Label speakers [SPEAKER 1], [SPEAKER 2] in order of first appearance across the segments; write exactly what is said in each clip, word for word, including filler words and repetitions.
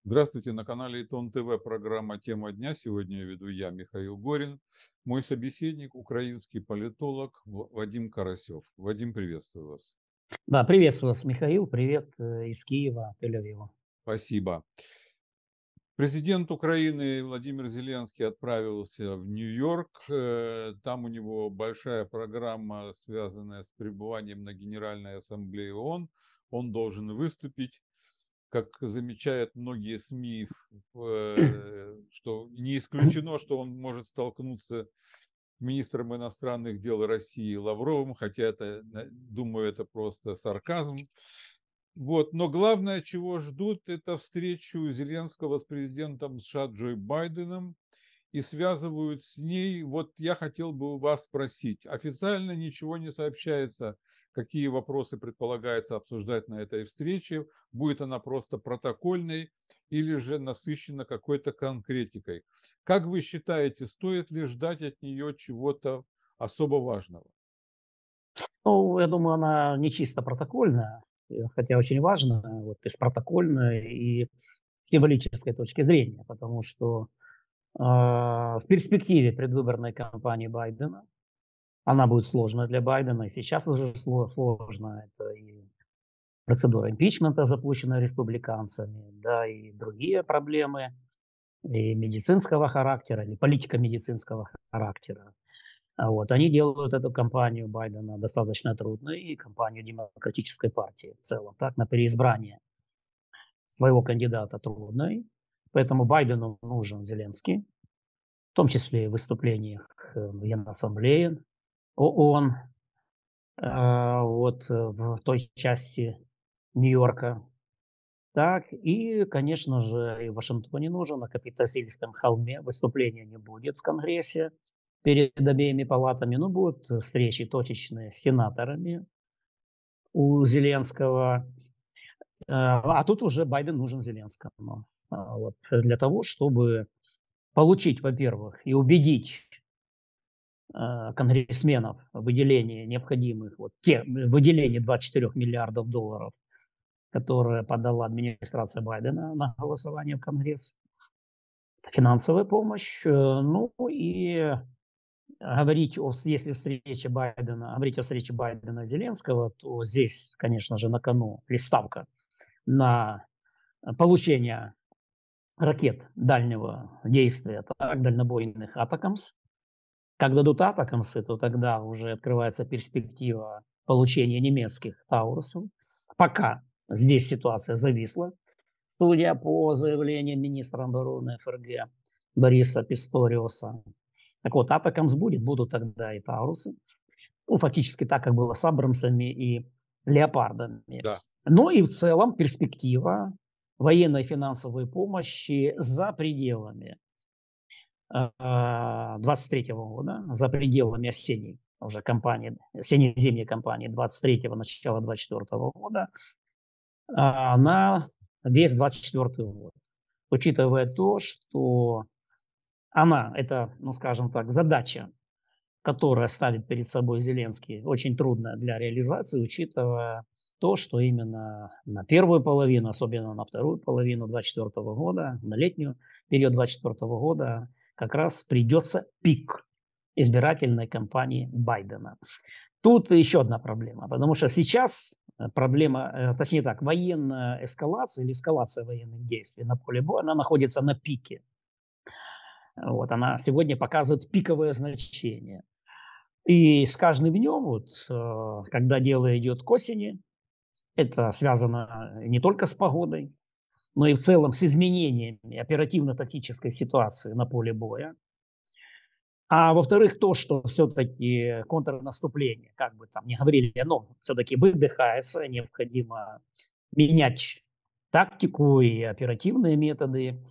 [SPEAKER 1] Здравствуйте, на канале Итон ТВ программа «Тема дня». Сегодня я веду я, Михаил Горин. Мой собеседник– украинский политолог В- Вадим Карасев. Вадим, приветствую вас.
[SPEAKER 2] Да, приветствую вас, Михаил. Привет э, из Киева, Тель-Авива.
[SPEAKER 1] Спасибо. Президент Украины Владимир Зеленский отправился в Нью-Йорк. Э, Там у него большая программа, связанная с пребыванием на Генеральной Ассамблее ООН. Он должен выступить. Как замечают многие СМИ, э, что не исключено, что он может столкнуться с министром иностранных дел России Лавровым, хотя это, на- думаю, это просто сарказм. Вот. Но главное, чего ждут, это встречу Зеленского с президентом США Джо Байденом и связывают с ней. Вот я хотел бы у вас спросить. Официально ничего не сообщается, какие вопросы предполагается обсуждать на этой встрече. Будет она просто протокольной или же насыщена какой-то конкретикой. Как вы считаете, стоит ли ждать от нее чего-то особо важного?
[SPEAKER 2] Ну, я думаю, она не чисто протокольная, э, хотя очень важная, вот, и с протокольной, и с символической точки зрения, потому что а, в перспективе предвыборной кампании Байдена она будет сложная для Байдена, и сейчас уже сло- сложно. Это и процедура импичмента, запущенная республиканцами, да, и другие проблемы, и медицинского характера, или политико-медицинского характера. А вот они делают эту кампанию Байдена достаточно трудной, и кампанию Демократической партии в целом, так, на переизбрание своего кандидата трудной. Поэтому Байдену нужен Зеленский, в том числе и в выступлениях э, в Генассамблее ООН, а, вот э, в той части Нью-Йорка. Так, и, конечно же, и в Вашингтоне нужен, на Капитолийском холме выступления не будет в Конгрессе перед обеими палатами, но будут встречи точечные с сенаторами у Зеленского. А а тут уже Байден нужен Зеленскому. А, вот, для того, чтобы получить, во-первых, и убедить а, конгрессменов в выделении необходимых, вот, те, в выделении двадцати четырёх миллиардов долларов, которые подала администрация Байдена на голосование в Конгресс. Финансовая помощь, э, ну и говорить о с если встрече Байдена говорить о встрече Байдена и Зеленского, то здесь, конечно же, на кону или ставка на, э, получение ракет дальнего действия, так, дальнобойных «Атакамс». Как дадут «Атакамсы», то тогда уже открывается перспектива получения немецких «Таурусов». Пока здесь ситуация зависла, судя по заявлениям министра обороны ФРГ Бориса Писториуса. Так вот, «Атакамс» будет, будут тогда и «Таурусы». Ну, фактически так, как было с «Абрамсами» и «Леопардами».
[SPEAKER 1] Да.
[SPEAKER 2] Но и в целом перспектива военной и финансовой помощи за пределами а, двадцать третьего года, за пределами осенней уже кампании, осенне-зимней кампании двадцать третьего, начала двадцать четвёртого года, а, на весь двадцать четвёртый год. Учитывая то, что она, это, ну, скажем так, задача, которая ставит перед собой Зеленский, очень трудная для реализации, учитывая то, что именно на первую половину, особенно на вторую половину двадцать четвёртого года, на летнюю период двадцать четвёртого года, как раз придется пик избирательной кампании Байдена. Тут еще одна проблема, потому что сейчас э, проблема, э, точнее так, военная эскалация или эскалация военных действий на поле боя, она находится на пике. Вот, она сегодня показывает пиковое значение. И с каждым днем, вот, э, когда дело идет к осени, это связано не только с погодой, но и в целом с изменениями оперативно-тактической ситуации на поле боя. А во-вторых, то, что все-таки контрнаступление, как бы там ни говорили, оно все-таки выдыхается, необходимо менять тактику и оперативные методы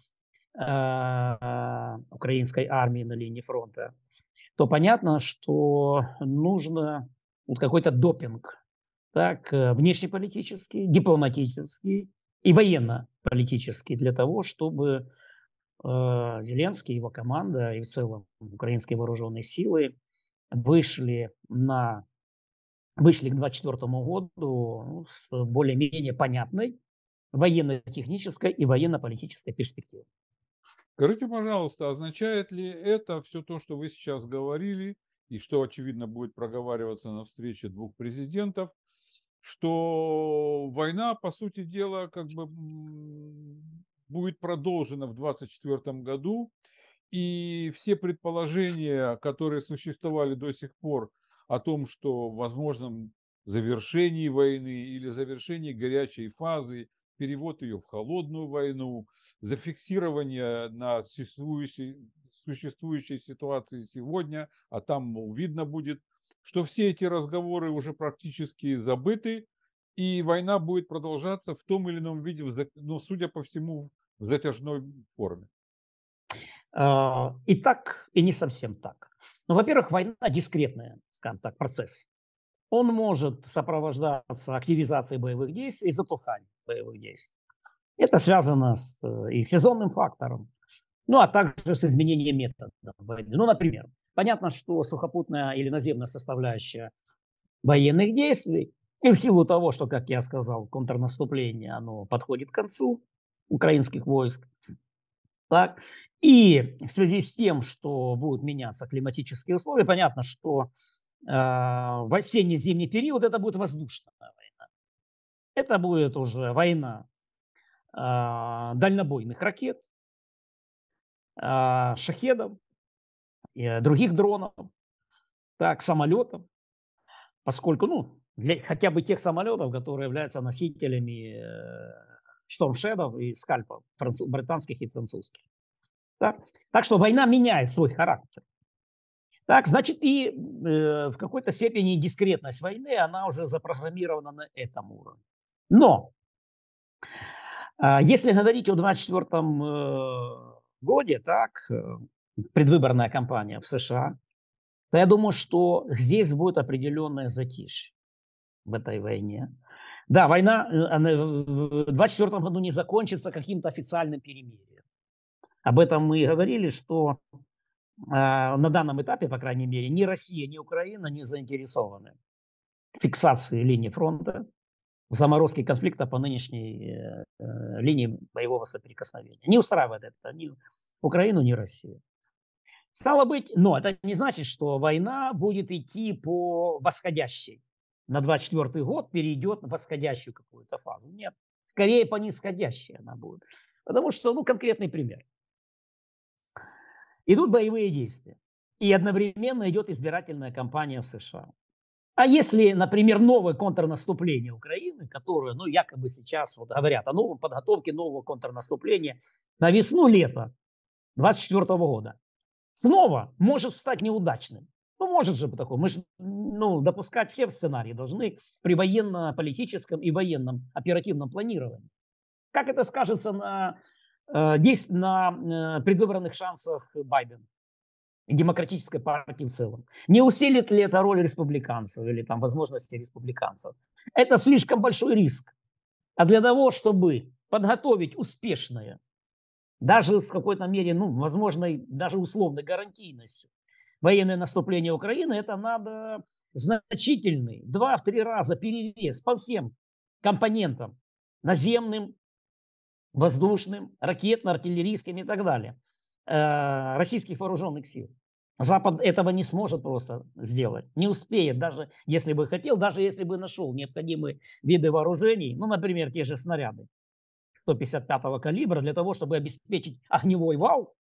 [SPEAKER 2] а, украинской армии на линии фронта, то понятно, что нужно вот какой-то допинг, так, э, внешнеполитический, дипломатический и военно-политический для того, чтобы э, Зеленский, его команда и в целом украинские вооруженные силы вышли на вышли к двадцать четвёртому году, ну, с более-менее понятной, военно-технической и военно-политической перспективы.
[SPEAKER 1] Скажите, пожалуйста, означает ли это все то, что вы сейчас говорили, и что, очевидно, будет проговариваться на встрече двух президентов, что война, по сути дела, как бы м, будет продолжена в двадцать четвёртом году, и все предположения, которые существовали до сих пор о том, что в возможном завершении войны или завершении горячей фазы, перевод ее в холодную войну, зафиксирование на существующей, существующей ситуации сегодня, а там, мол, видно будет, что все эти разговоры уже практически забыты, и война будет продолжаться в том или ином виде, в за- ну, судя по всему, в затяжной форме.
[SPEAKER 2] А, И так, и не совсем так. Ну, во-первых, война дискретная, скажем так, процесс. Он может сопровождаться активизацией боевых действий и затуханием боевых действий. Это связано с э, и сезонным фактором, ну, а также с изменением метода войны. Ну, например, понятно, что сухопутная или наземная составляющая военных действий, и в силу того, что, как я сказал, контрнаступление, оно подходит к концу украинских войск, так, и в связи с тем, что будут меняться климатические условия, понятно, что э, в осенне-зимний период это будет воздушная война. Это будет уже война э, дальнобойных ракет, э, шахедов, э, других дронов, так, самолетов, поскольку, ну, для хотя бы тех самолетов, которые являются носителями э, штормшедов и скальпов, француз, британских и французских. Так? Так что война меняет свой характер. Так, значит, и э, в какой-то степени дискретность войны, она уже запрограммирована на этом уровне. Но э, если говорить о двадцать четвёртом э, годе, так, э, предвыборная кампания в США, то я думаю, что здесь будет определенное затишье в этой войне. Да, война э, она в двадцать четвёртом году не закончится каким-то официальным перемирием. Об этом мы и говорили, что а, на данном этапе, по крайней мере, ни Россия, ни Украина не заинтересованы в фиксации линии фронта, в заморозке конфликта по нынешней э, э, линии боевого соприкосновения. Не устраивает это ни Украину, ни Россию. Стало быть, но это не значит, что война будет идти по восходящей. На двадцать четвёртый год перейдет в восходящую какую-то фазу. Нет, скорее по нисходящей она будет. Потому что, ну, конкретный пример. Идут боевые действия, и одновременно идет избирательная кампания в США. А если, например, новое контрнаступление Украины, которое, ну, якобы сейчас вот говорят о новом подготовке нового контрнаступления на весну-лето двадцать четвёртого года, снова может стать неудачным. Ну, может же быть такое. Мы же, ну, допускать все сценарии должны при военно-политическом и военном оперативном планировании. Как это скажется на, э, действ- на э, предвыборных шансах Байдена и демократической партии в целом? Не усилит ли это роль республиканцев или там возможности республиканцев? Это слишком большой риск. А для того, чтобы подготовить успешное, даже в какой-то мере, ну, возможной, даже условной гарантийностью, военное наступление Украины, это надо значительный, в два-три раза перевес по всем компонентам, наземным, воздушным, ракетно-артиллерийским и так далее, э, российских вооруженных сил. Запад этого не сможет просто сделать, не успеет, даже если бы хотел, даже если бы нашел необходимые виды вооружений, ну, например, те же снаряды сто пятьдесят пятого калибра для того, чтобы обеспечить огневой вал,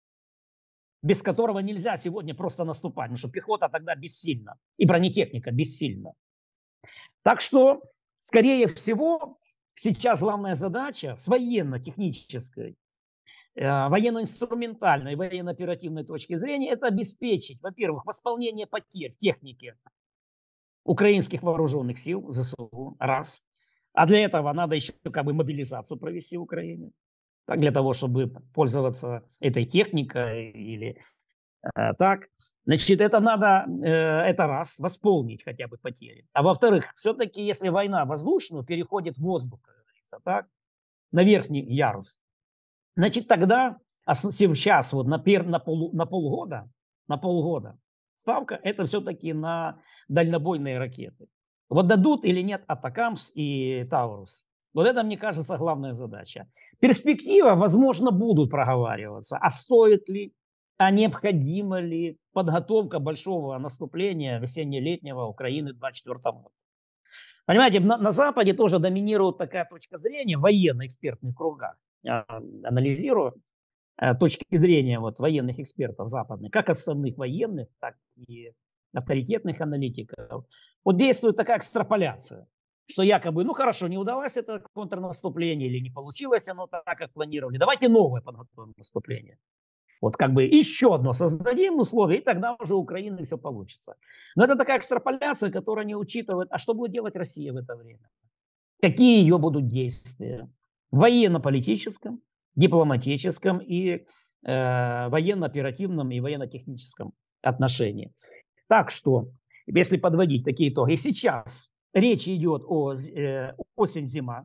[SPEAKER 2] без которого нельзя сегодня просто наступать, потому что пехота тогда бессильна и бронетехника бессильна. Так что, скорее всего, сейчас главная задача с военно-технической, э, военно-инструментальной, военно-оперативной точки зрения – это обеспечить, во-первых, восполнение потерь в технике украинских вооруженных сил, ЗСУ, раз. А для этого надо еще как бы мобилизацию провести в Украине, так, для того, чтобы пользоваться этой техникой или э, так. Значит, это надо, э, это раз, восполнить хотя бы потери. А во-вторых, все-таки, если война воздушную переходит в воздух, как говорится, так, на верхний ярус, значит, тогда, а с- сейчас вот на, пер, на, полу- на полгода, на полгода ставка это все-таки на дальнобойные ракеты. Вот дадут или нет Атакамс и Таурус. Вот это, мне кажется, главная задача. Перспектива, возможно, будут проговариваться. А стоит ли, а необходима ли подготовка большого наступления весенне-летнего Украины в двадцать четвёртом году? Понимаете, на, на Западе тоже доминирует такая точка зрения в военно-экспертных кругах. Я анализирую э, точки зрения вот, военных экспертов западных, как основных военных, так и авторитетных аналитиков. Вот действует такая экстраполяция, что якобы, ну хорошо, не удалось это контрнаступление или не получилось оно так, как планировали, давайте новое подготовим наступление. Вот как бы еще одно создадим условия, и тогда уже у Украины все получится. Но это такая экстраполяция, которая не учитывает, а что будет делать Россия в это время? Какие ее будут действия? В военно-политическом, дипломатическом и э, военно-оперативном и военно-техническом отношении. Так что, если подводить такие итоги, сейчас речь идет о э, осень-зима,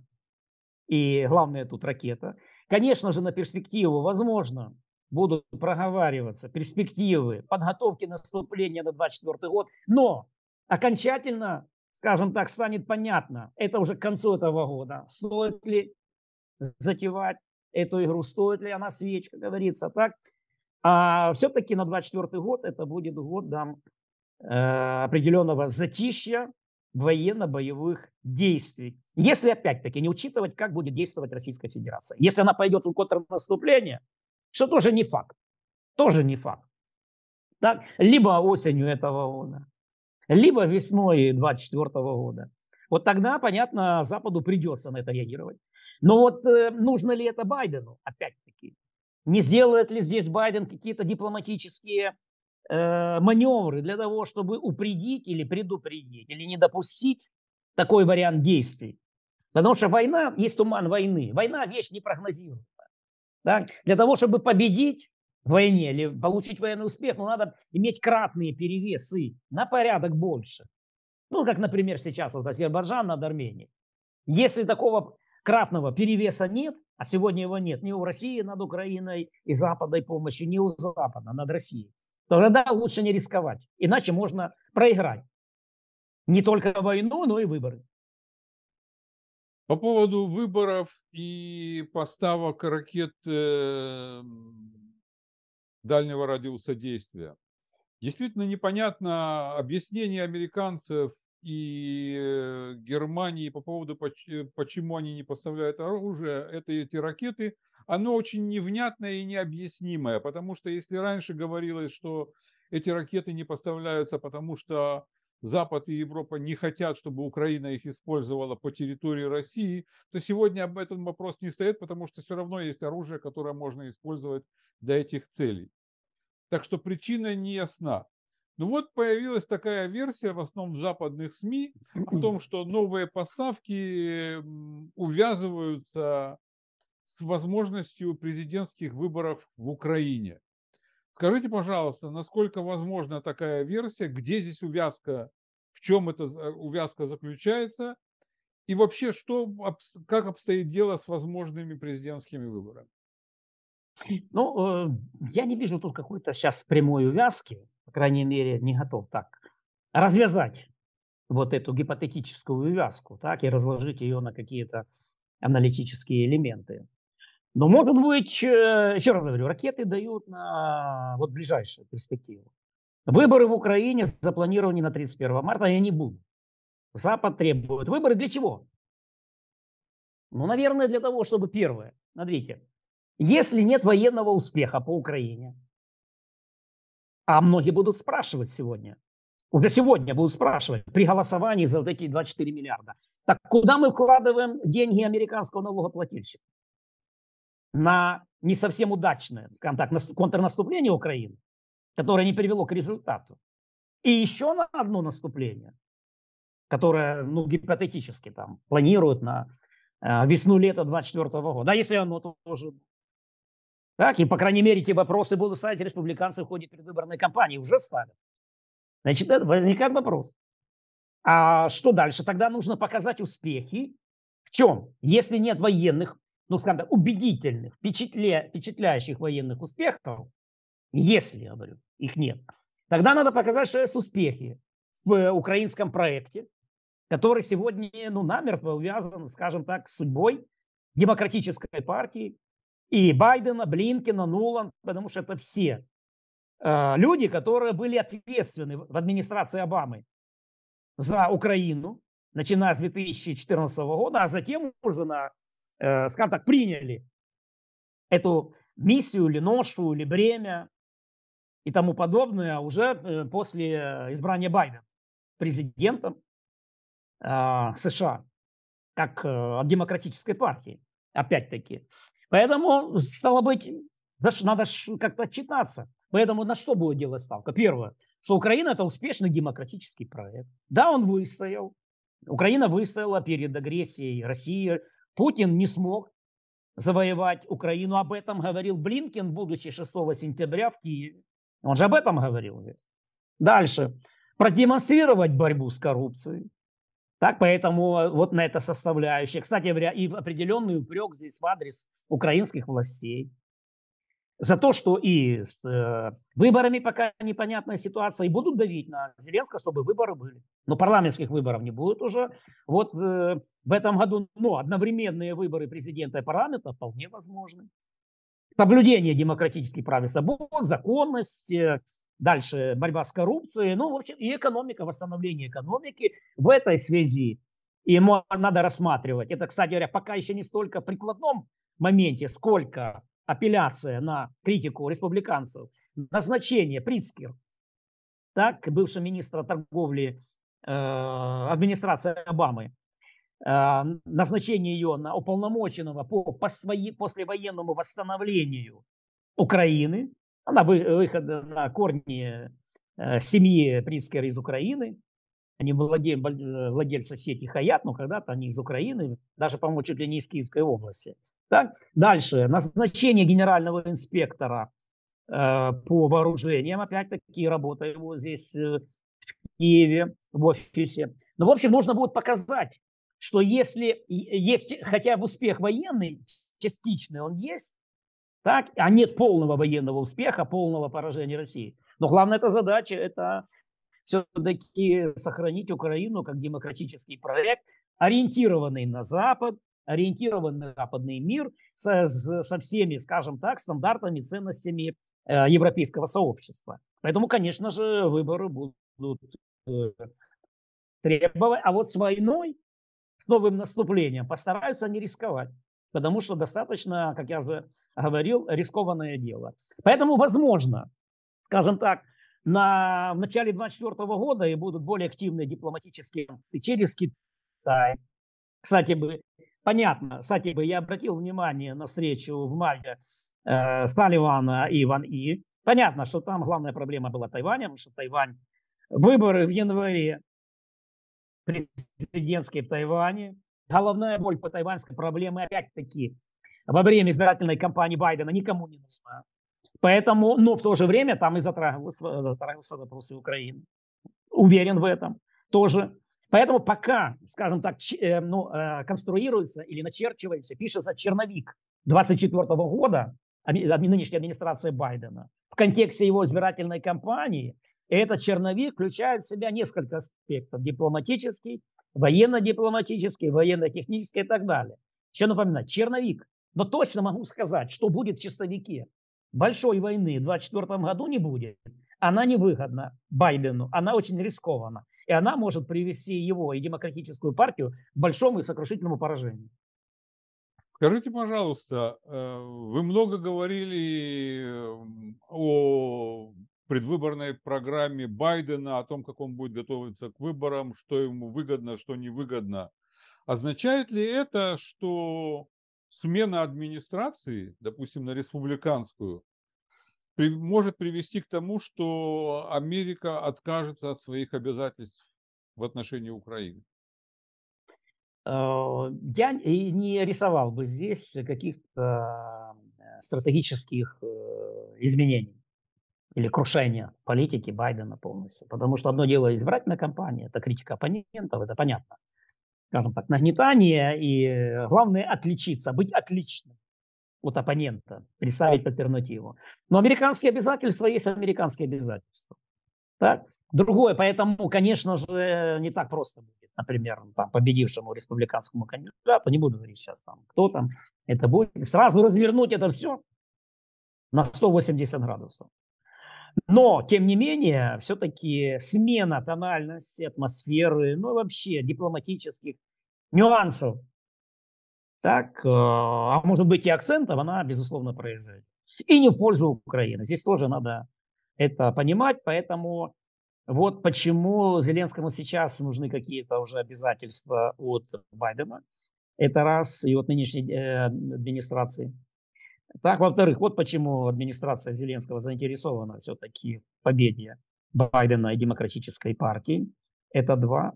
[SPEAKER 2] и главное тут ракета. Конечно же, на перспективу, возможно, будут проговариваться перспективы подготовки наступления на двадцать четвёртый год, но окончательно, скажем так, станет понятно, это уже к концу этого года, стоит ли затевать эту игру, стоит ли она свеч, как говорится, так. А все-таки на двадцать четвёртый год это будет год да, определенного затишья военно-боевых действий. Если, опять-таки, не учитывать, как будет действовать Российская Федерация. Если она пойдет в контрнаступление, что тоже не факт. Тоже не факт. Так? Либо осенью этого года, либо весной двадцать четвёртого года. Вот тогда, понятно, Западу придется на это реагировать. Но вот э, нужно ли это Байдену, опять-таки? Не сделает ли здесь Байден какие-то дипломатические э, маневры для того, чтобы упредить или предупредить, или не допустить такой вариант действий? Потому что война, есть туман войны. Война – вещь непрогнозируемая. Так? Для того, чтобы победить в войне или получить военный успех, ну, надо иметь кратные перевесы на порядок больше. Ну, как, например, сейчас вот Азербайджан над Арменией. Если такого кратного перевеса нет, а сегодня его нет ни у России над Украиной и западной помощи, ни у Запада над Россией, то тогда лучше не рисковать. Иначе можно проиграть не только войну, но и выборы.
[SPEAKER 1] По поводу выборов и поставок ракет э, дальнего радиуса действия. Действительно непонятно объяснение американцев и э, Германии по поводу, поч- почему они не поставляют оружие, это эти ракеты, оно очень невнятное и необъяснимое, потому что если раньше говорилось, что эти ракеты не поставляются, потому что Запад и Европа не хотят, чтобы Украина их использовала по территории России, то сегодня об этом вопрос не стоит, потому что все равно есть оружие, которое можно использовать для этих целей. Так что причина не ясна. Ну вот появилась такая версия, в основном в западных СМИ, о том, что новые поставки увязываются с возможностью президентских выборов в Украине. Скажите, пожалуйста, насколько возможна такая версия, где здесь увязка, в чем эта увязка заключается, и вообще, что, как обстоит дело с возможными президентскими выборами?
[SPEAKER 2] Ну, э, я не вижу тут какой-то сейчас прямой увязки, по крайней мере, не готов так развязать вот эту гипотетическую увязку, так, и разложить ее на какие-то аналитические элементы. Но, может быть, э, еще раз говорю, ракеты дают на вот ближайшую перспективу. Выборы в Украине запланированы на тридцать первого марта, и они будут. Запад требует выборы для чего? Ну, наверное, для того, чтобы первое, смотрите, если нет военного успеха по Украине, а многие будут спрашивать сегодня, уже сегодня будут спрашивать при голосовании за вот эти двадцать четыре миллиарда, так куда мы вкладываем деньги американского налогоплательщика? На не совсем удачное, скажем так, контрнаступление Украины, которое не привело к результату. И еще на одно наступление, которое, ну, гипотетически там планируют на э, весну-лето двадцать четвёртого года. А если оно тоже... Так, и, по крайней мере, эти вопросы будут ставить республиканцы в ходе предвыборной кампании. Уже ставят. Значит, возникает вопрос. А что дальше? Тогда нужно показать успехи. В чем? Если нет военных, ну, скажем так, убедительных, впечатля... впечатляющих военных успехов, если, я говорю, их нет, тогда надо показать, что есть успехи в украинском проекте, который сегодня, ну, намертво увязан, скажем так, с судьбой демократической партии и Байдена, Блинкена, Нуланд, потому что это все э, люди, которые были ответственны в администрации Обамы за Украину, начиная с две тысячи четырнадцатого года, а затем уже, на, э, скажем так, приняли эту миссию или ношу, или бремя и тому подобное уже э, после избрания Байдена президентом э, США, как э, от демократической партии, опять-таки. Поэтому, стало быть, надо как-то отчитаться. Поэтому на что будет делать ставка? Первое, что Украина – это успешный демократический проект. Да, он выстоял. Украина выстояла перед агрессией России. Путин не смог завоевать Украину. Об этом говорил Блинкен, будучи шестого сентября в Киеве. Он же об этом говорил здесь. Дальше. Продемонстрировать борьбу с коррупцией. Так, поэтому вот на это составляющая. Кстати говоря, и определенный упрек здесь в адрес украинских властей. За то, что и с э, выборами пока непонятная ситуация, и будут давить на Зеленского, чтобы выборы были. Но парламентских выборов не будет уже. Вот э, в этом году, но одновременные выборы президента и парламента вполне возможны. Соблюдение демократических прав и свобод, законность, э, дальше борьба с коррупцией, ну, в общем, и экономика, восстановление экономики в этой связи. И надо рассматривать. Это, кстати говоря, пока еще не столько в прикладном моменте, сколько апелляция на критику республиканцев, назначение Притцкер, так, бывшего министра торговли э, администрации Обамы, э, назначение ее на уполномоченного по, по свои, послевоенному восстановлению Украины, она выход на корни э, семьи Притцкер из Украины, они владе, владельцы сети Хаят, но когда-то они из Украины, даже, по-моему, чуть ли не из Киевской области. Так? Дальше. Назначение генерального инспектора э, по вооружениям. Опять-таки работа его здесь э, в Киеве, в офисе. Ну, в общем, нужно будет показать, что если есть хотя бы успех военный, частичный он есть, так? А нет полного военного успеха, полного поражения России. Но главная эта задача – это все-таки сохранить Украину как демократический проект, ориентированный на Запад, ориентированный на западный мир со, со всеми, скажем так, стандартами, ценностями э, европейского сообщества. Поэтому, конечно же, выборы будут э, требовать. А вот с войной, с новым наступлением постараются не рисковать. Потому что достаточно, как я уже говорил, рискованное дело. Поэтому, возможно, скажем так, на, в начале две тысячи двадцать четвёртого года и будут более активные дипломатические через Китай. Кстати, бы, понятно, кстати, бы, я обратил внимание на встречу в мае э, Салливана и Ван И. Понятно, что там главная проблема была Тайваня, потому что Тайвань, выборы в январе президентские в Тайване. Головная боль по тайваньской проблеме, опять-таки, во время избирательной кампании Байдена никому не нужна. Поэтому, но в то же время там и затрагивался, затрагивался вопросы Украины. Уверен в этом тоже. Поэтому пока, скажем так, э, ну, э, конструируется или начерчивается, пишется черновик двадцать четвёртого года, нынешней администрации Байдена, в контексте его избирательной кампании, этот черновик включает в себя несколько аспектов: дипломатический, военно-дипломатический, военно-технический и так далее. Еще напоминаю, черновик. Но точно могу сказать, что будет в чистовике. Большой войны в двадцать четвёртом году не будет. Она невыгодна Байдену, она очень рискована. И она может привести его и демократическую партию к большому и сокрушительному поражению.
[SPEAKER 1] Скажите, пожалуйста, вы много говорили о предвыборной программе Байдена, о том, как он будет готовиться к выборам, что ему выгодно, что невыгодно. Означает ли это, что смена администрации, допустим, на республиканскую, при, может привести к тому, что Америка откажется от своих обязательств в отношении Украины?
[SPEAKER 2] Я не рисовал бы здесь каких-то стратегических изменений или крушения политики Байдена полностью. Потому что одно дело избирательная кампания, это критика оппонентов, это понятно. Скажем так, нагнетание и главное отличиться, быть отличным от оппонента, представить альтернативу. Но американские обязательства есть американские обязательства. Так? другое. Поэтому, конечно же, не так просто будет, например, там, победившему республиканскому кандидату, не буду говорить сейчас, там, кто там это будет, сразу развернуть это все на сто восемьдесят градусов. Но, тем не менее, все-таки смена тональности, атмосферы, ну и вообще дипломатических нюансов, так, э, а может быть и акцентов, она, безусловно, произойдет. И не в пользу Украины. Здесь тоже надо это понимать, поэтому вот почему Зеленскому сейчас нужны какие-то уже обязательства от Байдена. Это раз, и от нынешней э, администрации. Так, во-вторых, вот почему администрация Зеленского заинтересована все-таки в победе Байдена и Демократической партии. Это два.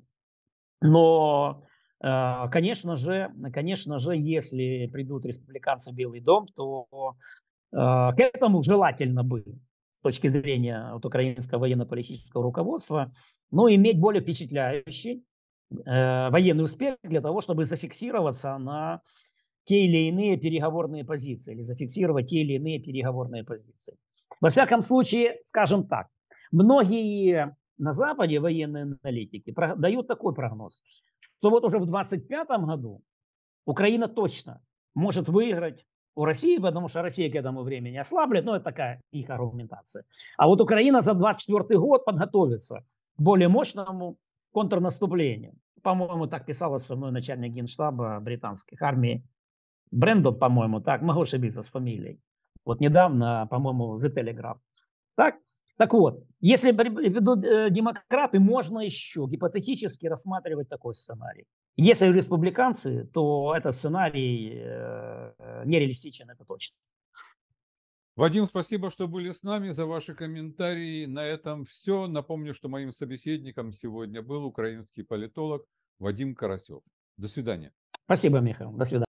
[SPEAKER 2] Но, э, конечно же, конечно же, если придут республиканцы в Белый дом, то э, к этому желательно бы, с точки зрения вот, украинского военно-политического руководства, но иметь более впечатляющий э, военный успех для того, чтобы зафиксироваться на те или иные переговорные позиции, или зафиксировать те или иные переговорные позиции. Во всяком случае, скажем так, многие на Западе военные аналитики дают такой прогноз, что вот уже в двадцать пятом году Украина точно может выиграть у России, потому что Россия к этому времени ослаблет, но это такая их аргументация. А вот Украина за двадцать четвёртый год подготовится к более мощному контрнаступлению. По-моему, так писала со мной начальник генштаба британских армий Брэндон, по-моему, так, могу ошибиться с фамилией. Вот недавно, по-моему, The Telegraph. Так? Так вот, если ведут э, демократы, можно еще гипотетически рассматривать такой сценарий. Если республиканцы, то этот сценарий э, нереалистичен, это точно.
[SPEAKER 1] Вадим, спасибо, что были с нами, за ваши комментарии. На этом все. Напомню, что моим собеседником сегодня был украинский политолог Вадим Карасев. До свидания.
[SPEAKER 2] Спасибо, Михаил. До свидания.